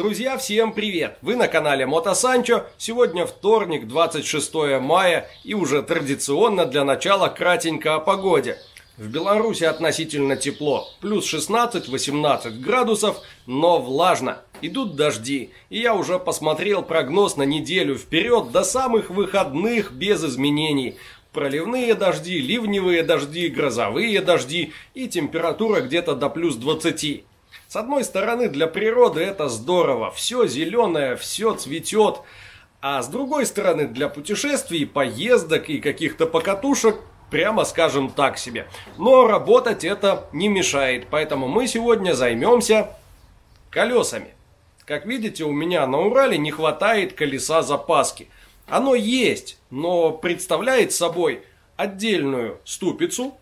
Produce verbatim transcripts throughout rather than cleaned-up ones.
Друзья, всем привет! Вы на канале Мотосанчо. Сегодня вторник, двадцать шестое мая, и уже традиционно для начала кратенько о погоде. В Беларуси относительно тепло, плюс шестнадцать-восемнадцать градусов, но влажно. Идут дожди, и я уже посмотрел прогноз на неделю вперед до самых выходных без изменений. Проливные дожди, ливневые дожди, грозовые дожди и температура где-то до плюс двадцати. С одной стороны, для природы это здорово, все зеленое, все цветет. А с другой стороны, для путешествий, поездок и каких-то покатушек, прямо скажем так себе. Но работать это не мешает, поэтому мы сегодня займемся колесами. Как видите, у меня на Урале не хватает колеса запаски. Оно есть, но представляет собой отдельную ступицу,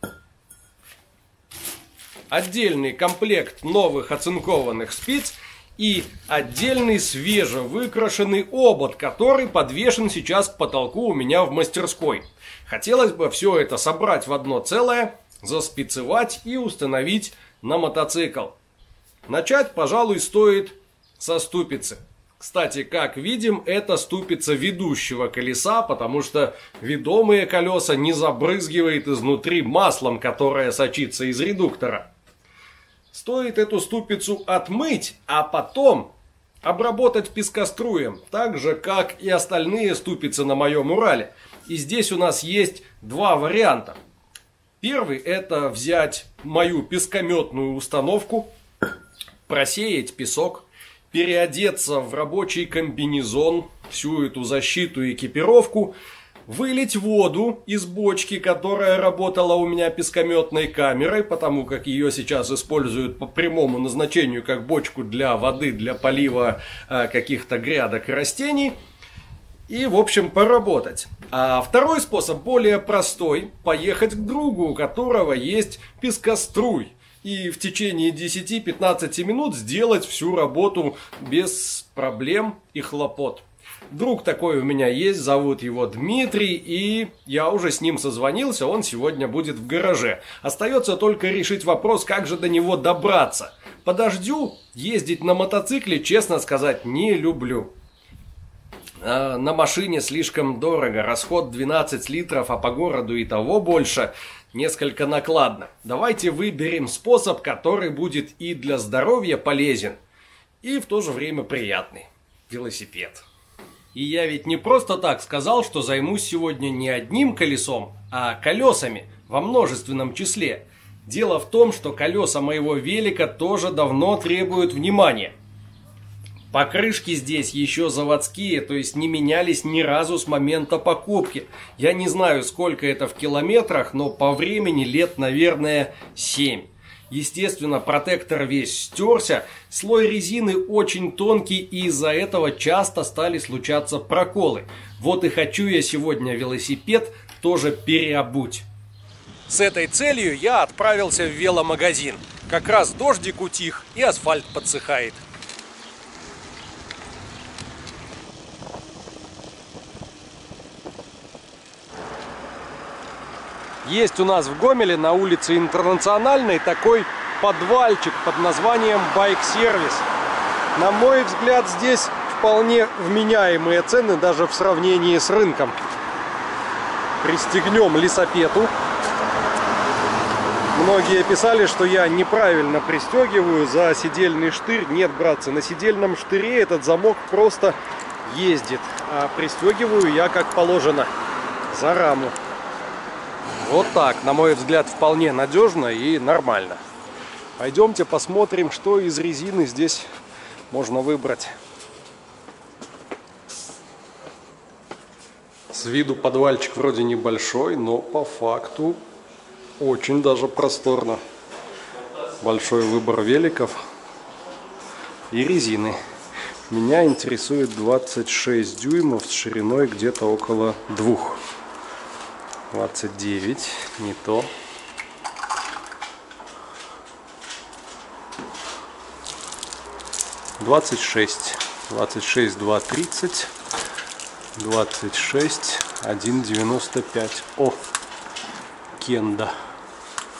отдельный комплект новых оцинкованных спиц и отдельный свежевыкрашенный обод, который подвешен сейчас к потолку у меня в мастерской. Хотелось бы все это собрать в одно целое, заспицевать и установить на мотоцикл. Начать, пожалуй, стоит со ступицы. Кстати, как видим, это ступица ведущего колеса, потому что ведомые колеса не забрызгивает изнутри маслом, которое сочится из редуктора. Стоит эту ступицу отмыть, а потом обработать пескоструем, так же, как и остальные ступицы на моем Урале. И здесь у нас есть два варианта. Первый — это взять мою пескометную установку, просеять песок, переодеться в рабочий комбинезон, всю эту защиту и экипировку, вылить воду из бочки, которая работала у меня пескометной камерой, потому как ее сейчас используют по прямому назначению как бочку для воды, для полива э, каких-то грядок и растений. И, в общем, поработать. А второй способ, более простой, поехать к другу, у которого есть пескоструй. И в течение десяти-пятнадцати минут сделать всю работу без проблем и хлопот. Друг такой у меня есть, зовут его Дмитрий, и я уже с ним созвонился, он сегодня будет в гараже. Остается только решить вопрос, как же до него добраться. По дождю ездить на мотоцикле, честно сказать, не люблю. А на машине слишком дорого, расход двенадцать литров, а по городу и того больше, несколько накладно. Давайте выберем способ, который будет и для здоровья полезен, и в то же время приятный. Велосипед. И я ведь не просто так сказал, что займусь сегодня не одним колесом, а колесами во множественном числе. Дело в том, что колеса моего велика тоже давно требуют внимания. Покрышки здесь еще заводские, то есть не менялись ни разу с момента покупки. Я не знаю, сколько это в километрах, но по времени лет, наверное, семь. Естественно, протектор весь стерся, слой резины очень тонкий, и из-за этого часто стали случаться проколы. Вот и хочу я сегодня велосипед тоже переобуть. С этой целью я отправился в веломагазин. Как раз дождик утих и асфальт подсыхает. Есть у нас в Гомеле на улице Интернациональной такой подвальчик под названием байк-сервис. На мой взгляд, здесь вполне вменяемые цены даже в сравнении с рынком. Пристегнем лесопету. Многие писали, что я неправильно пристегиваю за седельный штырь. Нет, братцы, на седельном штыре этот замок просто ездит. А пристегиваю я как положено, за раму. Вот так, на мой взгляд, вполне надежно и нормально. Пойдемте посмотрим, что из резины здесь можно выбрать. С виду подвальчик вроде небольшой, но по факту очень даже просторно. Большой выбор великов и резины. Меня интересует двадцать шесть дюймов с шириной где-то около двух. двадцать девять, не то. двадцать шесть. двадцать шесть, два тридцать. двадцать шесть, один девяносто пять. О, Кенда.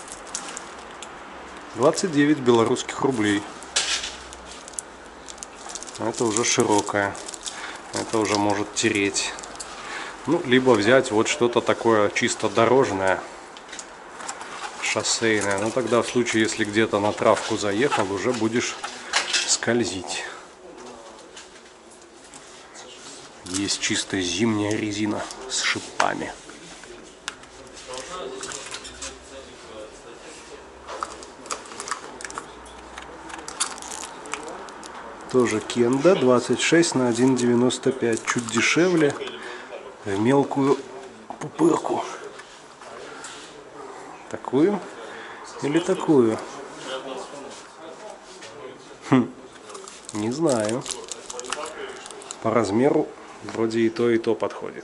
двадцать девять белорусских рублей. Это уже широкая. Это уже может тереть. Ну, либо взять вот что-то такое чисто дорожное, шоссейное. Но тогда в случае, если где-то на травку заехал, уже будешь скользить. Есть чистая зимняя резина с шипами. Тоже Кенда, двадцать шесть на один девяносто пять. Чуть дешевле, в мелкую пупырку. Такую или такую? Хм, не знаю. По размеру вроде и то, и то подходит.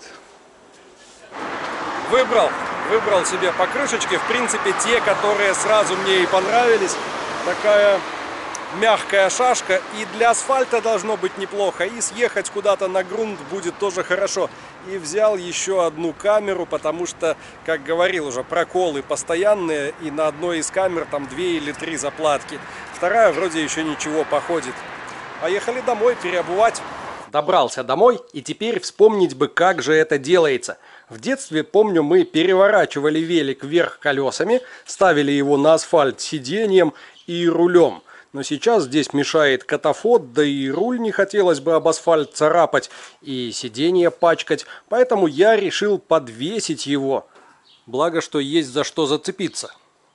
Выбрал, выбрал себе покрышечки. В принципе, те, которые сразу мне и понравились. Такая мягкая шашка, и для асфальта должно быть неплохо, и съехать куда-то на грунт будет тоже хорошо. И взял еще одну камеру, потому что, как говорил уже, проколы постоянные, и на одной из камер там две или три заплатки. Вторая вроде еще ничего походит. Поехали домой переобувать. Добрался домой, и теперь вспомнить бы, как же это делается. В детстве, помню, мы переворачивали велик вверх колесами, ставили его на асфальт сиденьем и рулем. Но сейчас здесь мешает катафот, да и руль не хотелось бы об асфальт царапать и сиденье пачкать, поэтому я решил подвесить его. Благо, что есть за что зацепиться.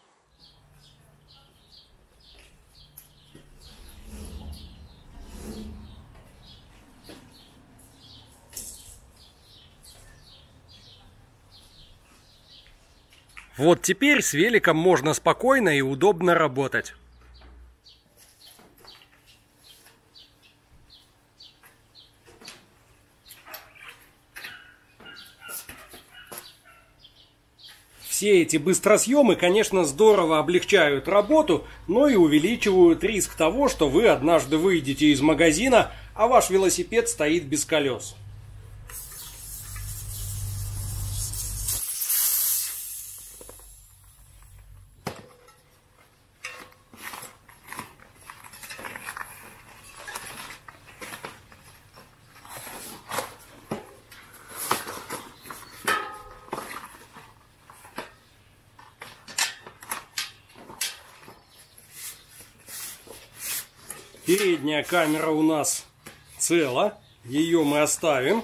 Вот теперь с великом можно спокойно и удобно работать. Все эти быстросъемы, конечно, здорово облегчают работу, но и увеличивают риск того, что вы однажды выйдете из магазина, а ваш велосипед стоит без колес. Передняя камера у нас цела, ее мы оставим.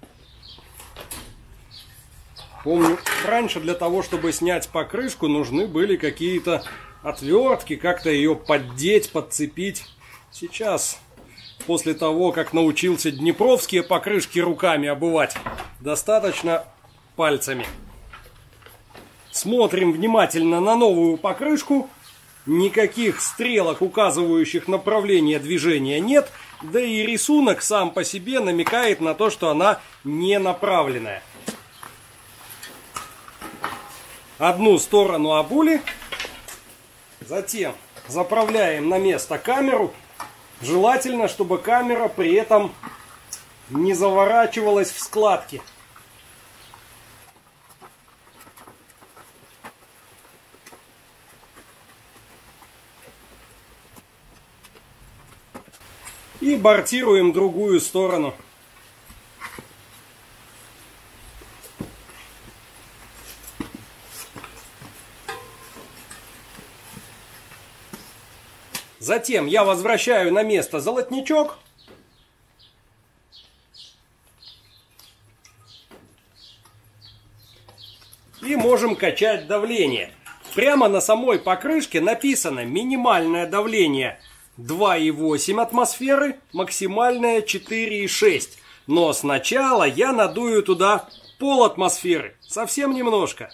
Помню, раньше для того, чтобы снять покрышку, нужны были какие-то отвертки, как-то ее поддеть, подцепить. Сейчас, после того, как научился днепровские покрышки руками обувать, достаточно пальцами. Смотрим внимательно на новую покрышку. Никаких стрелок, указывающих направление движения, нет. Да и рисунок сам по себе намекает на то, что она не направленная. Одну сторону обули. Затем заправляем на место камеру. Желательно, чтобы камера при этом не заворачивалась в складки. И бортируем другую сторону. Затем я возвращаю на место золотничок. И можем качать давление. Прямо на самой покрышке написано минимальное давление два и восемь атмосферы, максимальное четыре и шесть. Но сначала я надую туда пол атмосферы, совсем немножко.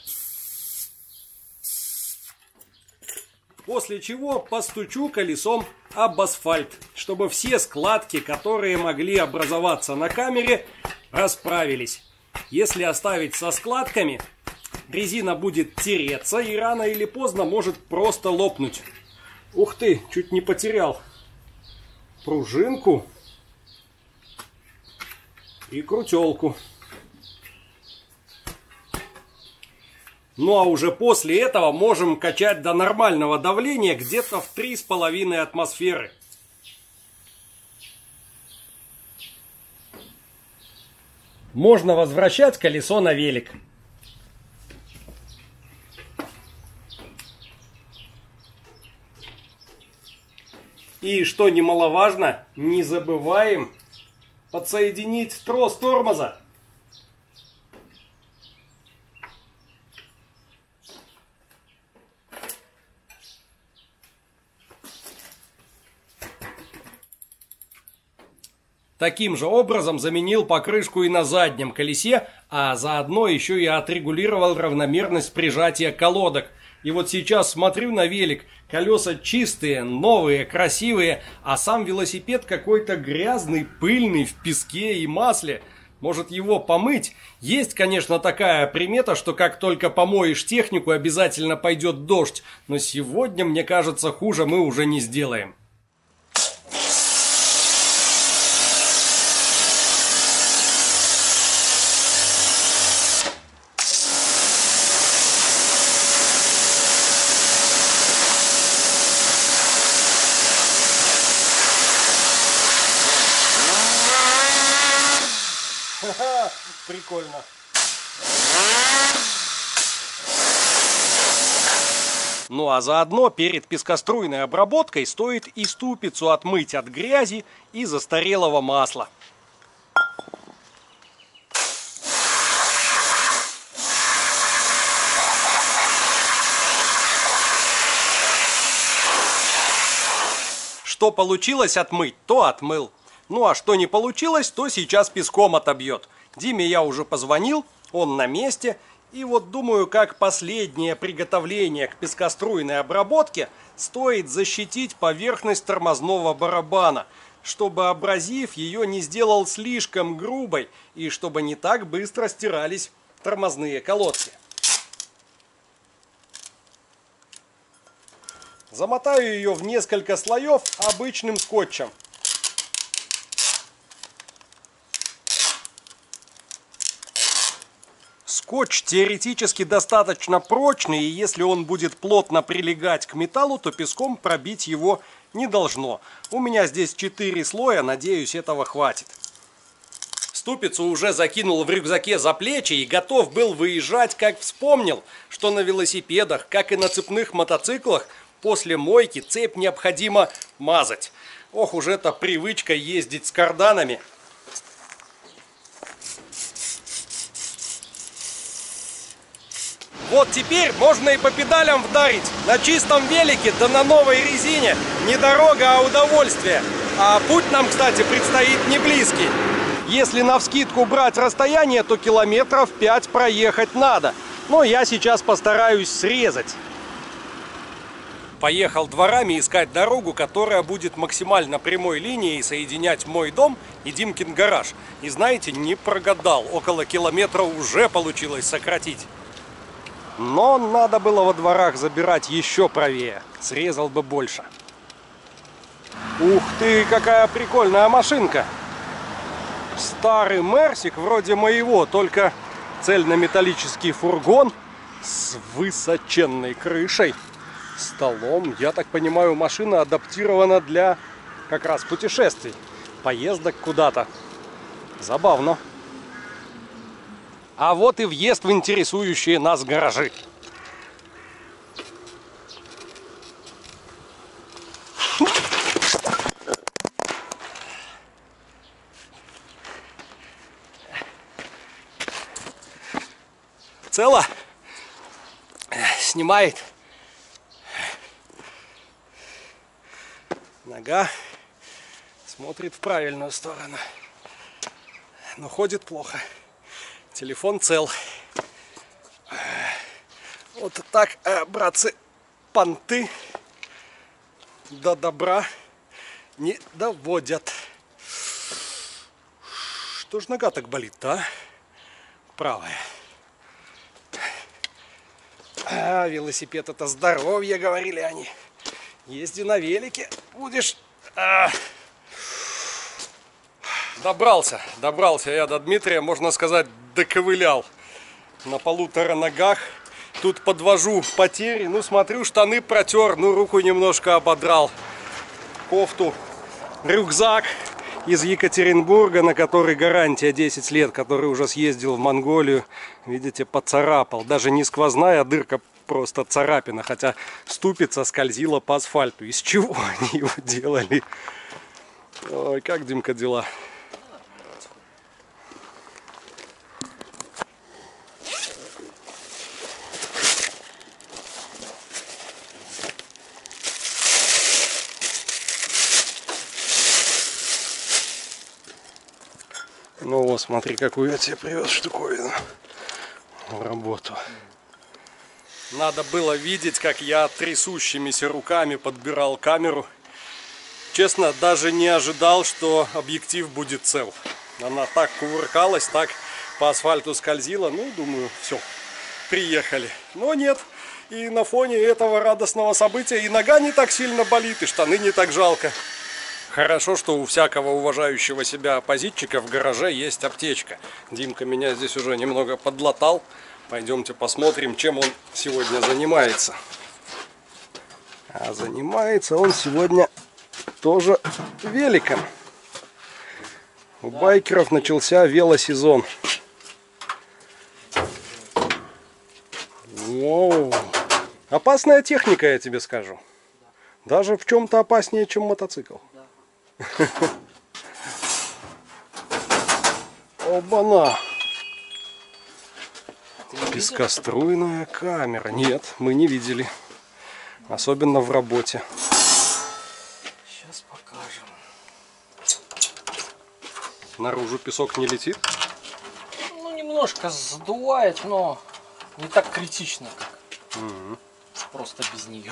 После чего постучу колесом об асфальт, чтобы все складки, которые могли образоваться на камере, расправились. Если оставить со складками, резина будет тереться и рано или поздно может просто лопнуть. Ух ты, чуть не потерял пружинку и крутелку. Ну а уже после этого можем качать до нормального давления где-то в три с половиной атмосферы. можно возвращать колесо на велик. И что немаловажно, не забываем подсоединить трос тормоза. Таким же образом заменил покрышку и на заднем колесе, а заодно еще и отрегулировал равномерность прижатия колодок. И вот сейчас смотрю на велик, колеса чистые, новые, красивые, а сам велосипед какой-то грязный, пыльный, в песке и масле. Может его помыть? Есть, конечно, такая примета, что как только помоешь технику, обязательно пойдет дождь. Но сегодня, мне кажется, хуже мы уже не сделаем. Прикольно. Ну а заодно перед пескоструйной обработкой стоит и ступицу отмыть от грязи и застарелого масла. Что получилось отмыть, то отмыл. Ну а что не получилось, то сейчас песком отобьет. Диме я уже позвонил, он на месте. И вот думаю, как последнее приготовление к пескоструйной обработке стоит защитить поверхность тормозного барабана, чтобы абразив ее не сделал слишком грубой и чтобы не так быстро стирались тормозные колодки. Замотаю ее в несколько слоев обычным скотчем. Скотч теоретически достаточно прочный, и если он будет плотно прилегать к металлу, то песком пробить его не должно. У меня здесь четыре слоя, надеюсь, этого хватит. Ступицу уже закинул в рюкзаке за плечи и готов был выезжать, как вспомнил, что на велосипедах, как и на цепных мотоциклах, после мойки цепь необходимо мазать. Ох уж эта привычка ездить с карданами. Вот теперь можно и по педалям вдарить. На чистом велике, да на новой резине. Не дорога, а удовольствие. А путь нам, кстати, предстоит не близкий. Если навскидку брать расстояние, то километров пять проехать надо. Но я сейчас постараюсь срезать. Поехал дворами искать дорогу, которая будет максимально прямой линией соединять мой дом и Димкин гараж. И знаете, не прогадал. Около километра уже получилось сократить. Но надо было во дворах забирать еще правее. Срезал бы больше. Ух ты, какая прикольная машинка. Старый Мерсик вроде моего, только цельнометаллический фургон с высоченной крышей, столом. Я так понимаю, машина адаптирована для как раз путешествий, поездок куда-то. Забавно. А вот и въезд в интересующие нас гаражи. Цело? Снимает. Нога смотрит в правильную сторону, но ходит плохо. Телефон цел. Вот так, братцы, понты до добра не доводят. Что ж нога так болит-то, а? Правая. А, велосипед — это здоровье, говорили они. Езди на велике, будешь... А... Добрался, добрался я до Дмитрия, можно сказать, доковылял на полутора ногах. Тут подвожу потери, ну смотрю, штаны протер, ну руку немножко ободрал, кофту, рюкзак из Екатеринбурга, на который гарантия десять лет, который уже съездил в Монголию. Видите, поцарапал. Даже не сквозная дырка, просто царапина. Хотя ступица скользила по асфальту. Из чего они его делали? Ой, как, Димка, дела? Ну вот, смотри, какую я тебе привез штуковину в работу. Надо было видеть, как я трясущимися руками подбирал камеру. Честно, даже не ожидал, что объектив будет цел. Она так кувыркалась, так по асфальту скользила. Ну, думаю, все, приехали. Но нет. И на фоне этого радостного события и нога не так сильно болит, и штаны не так жалко. Хорошо, что у всякого уважающего себя оппозитчика в гараже есть аптечка. Димка меня здесь уже немного подлатал. Пойдемте посмотрим, чем он сегодня занимается. А занимается он сегодня тоже великом. У байкеров начался велосезон. Воу. Опасная техника, я тебе скажу. Даже в чем-то опаснее, чем мотоцикл. Оба-на! Пескоструйная камера. Нет, мы не видели. Особенно в работе. Сейчас покажем. Наружу песок не летит? Ну, немножко сдувает, но не так критично, как угу. Просто без нее.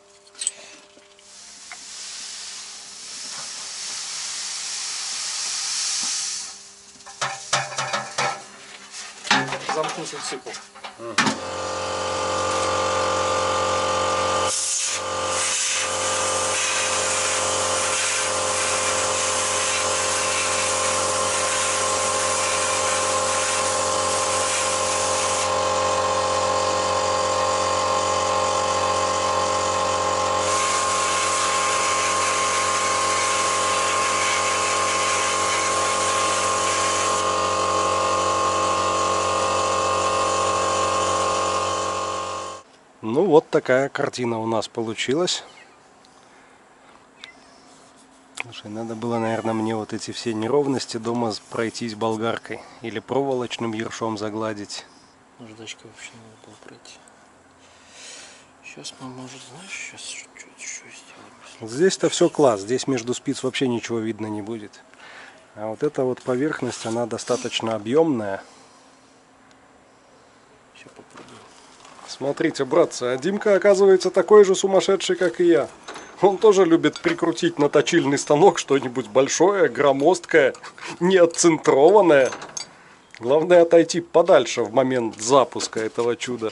Замкнутый цикл. Угу. Ну вот такая картина у нас получилась. Слушай, надо было, наверное, мне вот эти все неровности дома пройтись болгаркой или проволочным ершом загладить. Наждачкой вообще надо было пройти. Сейчас мы, может, знаешь, сейчас что-то еще сделаем. Здесь-то все класс, здесь между спиц вообще ничего видно не будет. А вот эта вот поверхность, она достаточно объемная. Сейчас попробуем. Смотрите, братцы, а Димка, оказывается, такой же сумасшедший, как и я. Он тоже любит прикрутить на точильный станок что-нибудь большое, громоздкое, неотцентрованное. Главное отойти подальше в момент запуска этого чуда.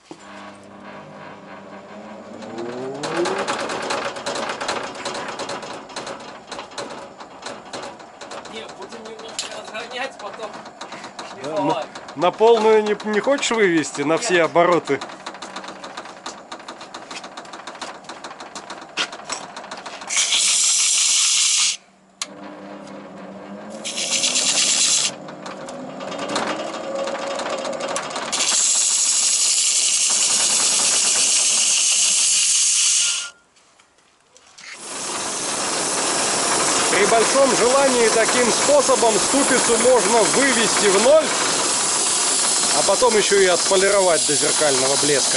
Не, будем немножко разгонять, потом шлифовать. На полную не, не хочешь вывести на все обороты? При большом желании таким способом ступицу можно вывести в ноль, а потом еще и отполировать до зеркального блеска.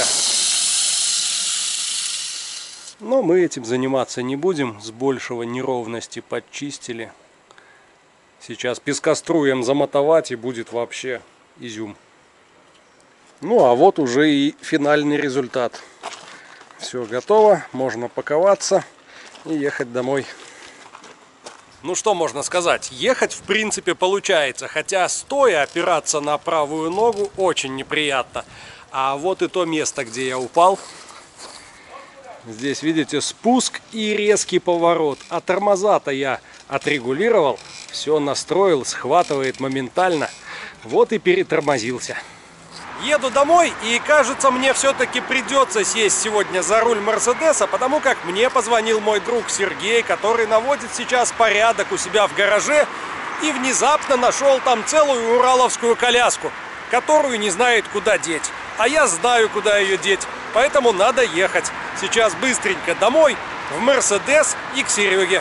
Но мы этим заниматься не будем. С большего неровности подчистили. Сейчас пескоструем замотовать, и будет вообще изюм. Ну а вот уже и финальный результат. Все готово, можно паковаться и ехать домой. Ну что можно сказать, ехать в принципе получается, хотя стоя опираться на правую ногу очень неприятно. А вот и то место, где я упал. Здесь видите спуск и резкий поворот. А тормоза-то я отрегулировал, все настроил, схватывает моментально. Вот и перетормозился. Еду домой, и кажется, мне все-таки придется сесть сегодня за руль Мерседеса, потому как мне позвонил мой друг Сергей, который наводит сейчас порядок у себя в гараже и внезапно нашел там целую ураловскую коляску, которую не знает, куда деть. А я знаю, куда ее деть, поэтому надо ехать сейчас быстренько домой, в Мерседес и к Сереге.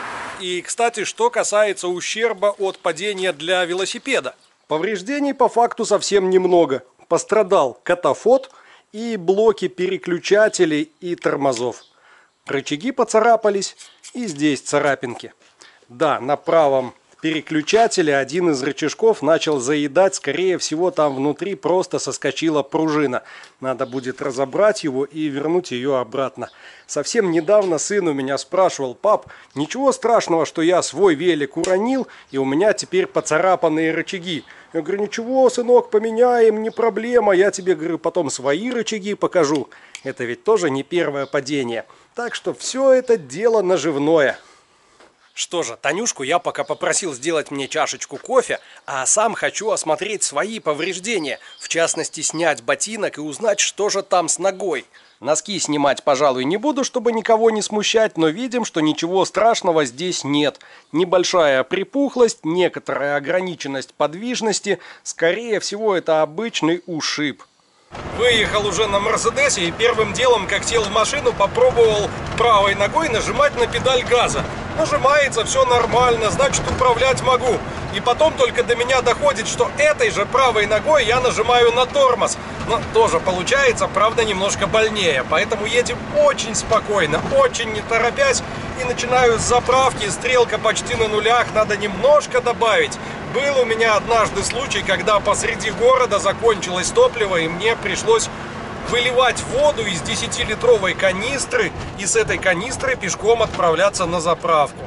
И, кстати, что касается ущерба от падения для велосипеда. Повреждений по факту совсем немного. Пострадал катафот и блоки переключателей и тормозов. Рычаги поцарапались, и здесь царапинки. Да, на правом переключателе один из рычажков начал заедать. Скорее всего, там внутри просто соскочила пружина. Надо будет разобрать его и вернуть ее обратно. Совсем недавно сын у меня спрашивал: пап, ничего страшного, что я свой велик уронил, и у меня теперь поцарапанные рычаги. Я говорю: ничего, сынок, поменяем, не проблема. Я тебе, говорю, потом свои рычаги покажу. Это ведь тоже не первое падение. Так что все это дело наживное. Что же, Танюшку я пока попросил сделать мне чашечку кофе, а сам хочу осмотреть свои повреждения. В частности, снять ботинок и узнать, что же там с ногой. Носки снимать, пожалуй, не буду, чтобы никого не смущать, но видим, что ничего страшного здесь нет. Небольшая припухлость, некоторая ограниченность подвижности. Скорее всего, это обычный ушиб. Выехал уже на Мерседесе и первым делом, как сел в машину, попробовал правой ногой нажимать на педаль газа. Нажимается, все нормально, значит, управлять могу. И потом только до меня доходит, что этой же правой ногой я нажимаю на тормоз. Но тоже получается, правда, немножко больнее. Поэтому едем очень спокойно, очень не торопясь. И начинаю с заправки, стрелка почти на нулях, надо немножко добавить. Был у меня однажды случай, когда посреди города закончилось топливо, и мне пришлось выливать воду из десятилитровой канистры и с этой канистрой пешком отправляться на заправку.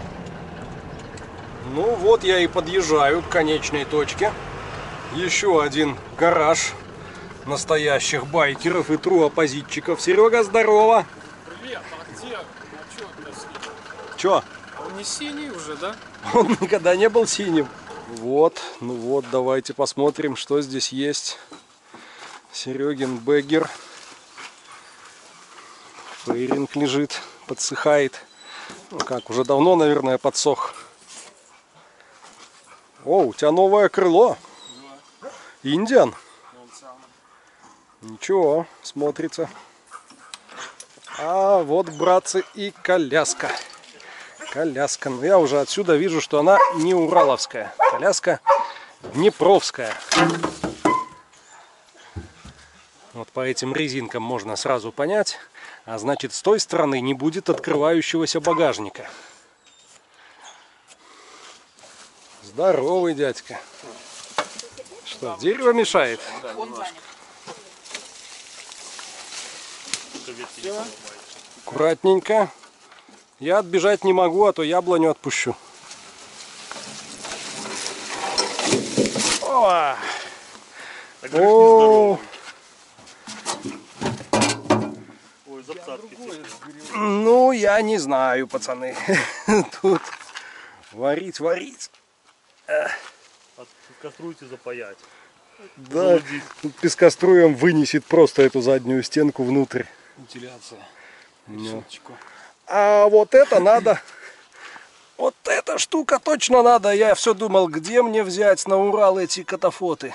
Ну вот я и подъезжаю к конечной точке. Еще один гараж настоящих байкеров и тру-оппозитчиков. Серега, здорово! Привет, а где? А чё это синий? Чё? Он не синий уже, да? Он никогда не был синим. Вот, ну вот, давайте посмотрим, что здесь есть. Серегин бэггер. Фейринг лежит, подсыхает. Ну как, уже давно, наверное, подсох. О, у тебя новое крыло. Да. Индиан. Он самый. Ничего, смотрится. А вот, братцы, и коляска. Коляска. Но я уже отсюда вижу, что она не ураловская. Коляска днепровская. Вот по этим резинкам можно сразу понять. А значит, с той стороны не будет открывающегося багажника. Здоровый дядька. Что, дерево мешает? Он занят. Аккуратненько. Я отбежать не могу, а то яблоню отпущу. О! О! Ой, запсадки. Ну, я не знаю, пацаны. Тут варить, варить. Пескоструйте запаять. Да, тут пескоструем вынесет просто эту заднюю стенку внутрь. Вентиляция. Ну. А вот это надо. Вот эта штука точно надо. Я все думал, где мне взять на Урал эти катафоты.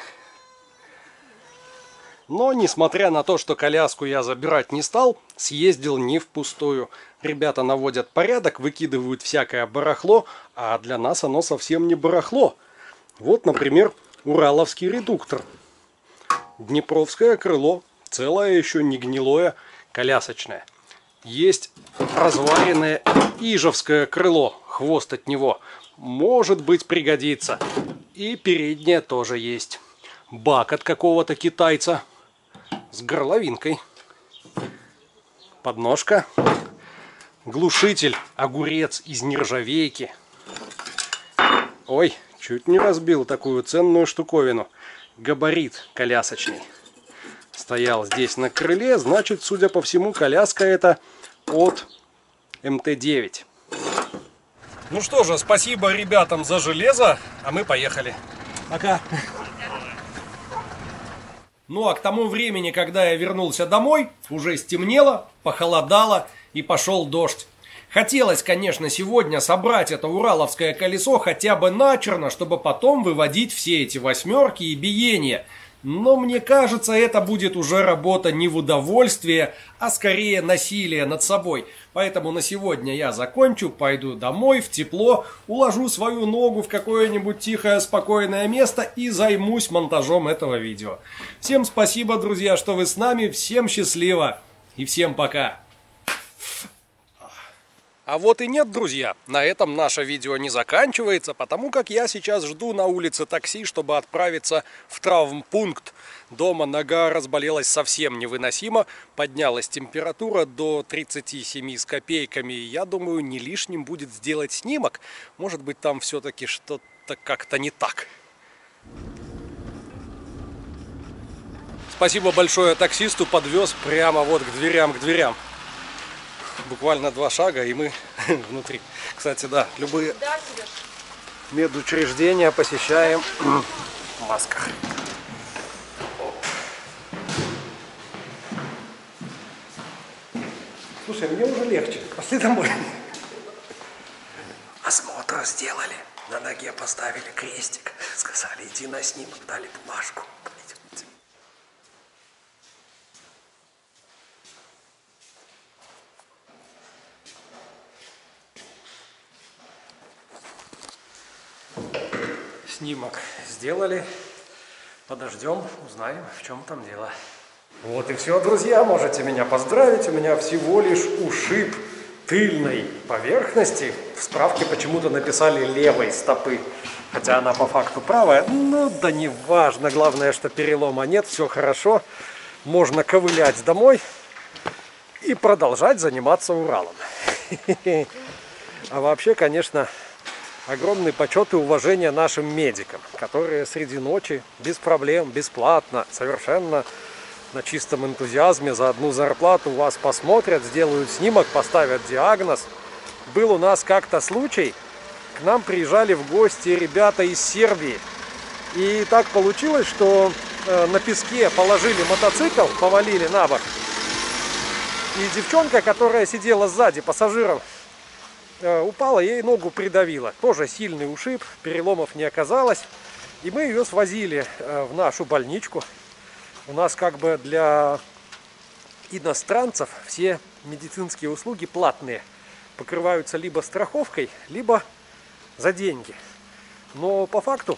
Но, несмотря на то, что коляску я забирать не стал, съездил не впустую. Ребята наводят порядок, выкидывают всякое барахло, а для нас оно совсем не барахло. Вот, например, ураловский редуктор. Днепровское крыло, целое еще не гнилое, колясочное. Есть разваренное ижевское крыло, хвост от него. Может быть, пригодится. И переднее тоже есть. Бак от какого-то китайца с горловинкой. Подножка. Глушитель, огурец из нержавейки. Ой, чуть не разбил такую ценную штуковину. Габарит колясочный. Стоял здесь на крыле, значит, судя по всему, коляска это от эм тэ девять. Ну что же, спасибо ребятам за железо, а мы поехали. Пока. Ну а к тому времени, когда я вернулся домой, уже стемнело, похолодало и пошел дождь. Хотелось, конечно, сегодня собрать это ураловское колесо хотя бы начерно, чтобы потом выводить все эти восьмерки и биения. Но мне кажется, это будет уже работа не в удовольствие, а скорее насилие над собой. Поэтому на сегодня я закончу, пойду домой в тепло, уложу свою ногу в какое-нибудь тихое, спокойное место и займусь монтажом этого видео. Всем спасибо, друзья, что вы с нами, всем счастливо и всем пока. А вот и нет, друзья, на этом наше видео не заканчивается, потому как я сейчас жду на улице такси, чтобы отправиться в травмпункт. Дома нога разболелась совсем невыносимо, поднялась температура до тридцати семи с копейками. Я думаю, не лишним будет сделать снимок, может быть там все-таки что-то как-то не так. Спасибо большое таксисту, подвез прямо вот к дверям, к дверям. Буквально два шага, и мы внутри. Кстати, да, любые медучреждения посещаем в масках. Слушай, мне уже легче. Пошли домой. Осмотр сделали. На ноге поставили крестик. Сказали, иди на снимок, дали бумажку. Снимок сделали. Подождем, узнаем, в чем там дело. Вот и все, друзья. Можете меня поздравить. У меня всего лишь ушиб тыльной поверхности. В справке почему-то написали левой стопы. Хотя она по факту правая. Ну да не важно. Главное, что перелома нет. Все хорошо. Можно ковылять домой и продолжать заниматься Уралом. А вообще, конечно... Огромный почет и уважение нашим медикам, которые среди ночи без проблем, бесплатно, совершенно на чистом энтузиазме за одну зарплату вас посмотрят, сделают снимок, поставят диагноз. Был у нас как-то случай, к нам приезжали в гости ребята из Сербии. И так получилось, что э, на песке положили мотоцикл, повалили на бок. И девчонка, которая сидела сзади, пассажиром, упала, ей ногу придавило. Тоже сильный ушиб, переломов не оказалось. И мы ее свозили в нашу больничку. У нас как бы для иностранцев все медицинские услуги платные. Покрываются либо страховкой, либо за деньги. Но по факту...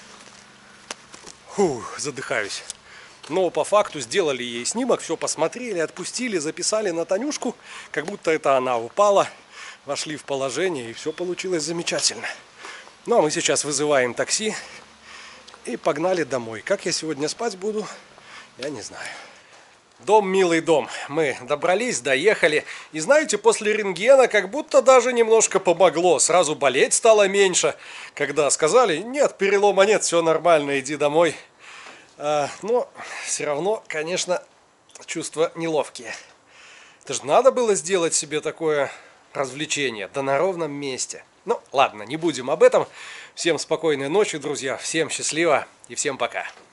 Фу, задыхаюсь. Но по факту сделали ей снимок, все посмотрели, отпустили, записали на Танюшку, как будто это она упала. Вошли в положение, и все получилось замечательно. Ну, а мы сейчас вызываем такси и погнали домой. Как я сегодня спать буду, я не знаю. Дом, милый дом. Мы добрались, доехали. И знаете, после рентгена как будто даже немножко помогло. Сразу болеть стало меньше. Когда сказали, нет, перелома нет, все нормально, иди домой. А, но все равно, конечно, чувства неловкие. Это же надо было сделать себе такое... развлечение, да на ровном месте. Ну, ладно, не будем об этом. Всем спокойной ночи, друзья. Всем счастливо и всем пока.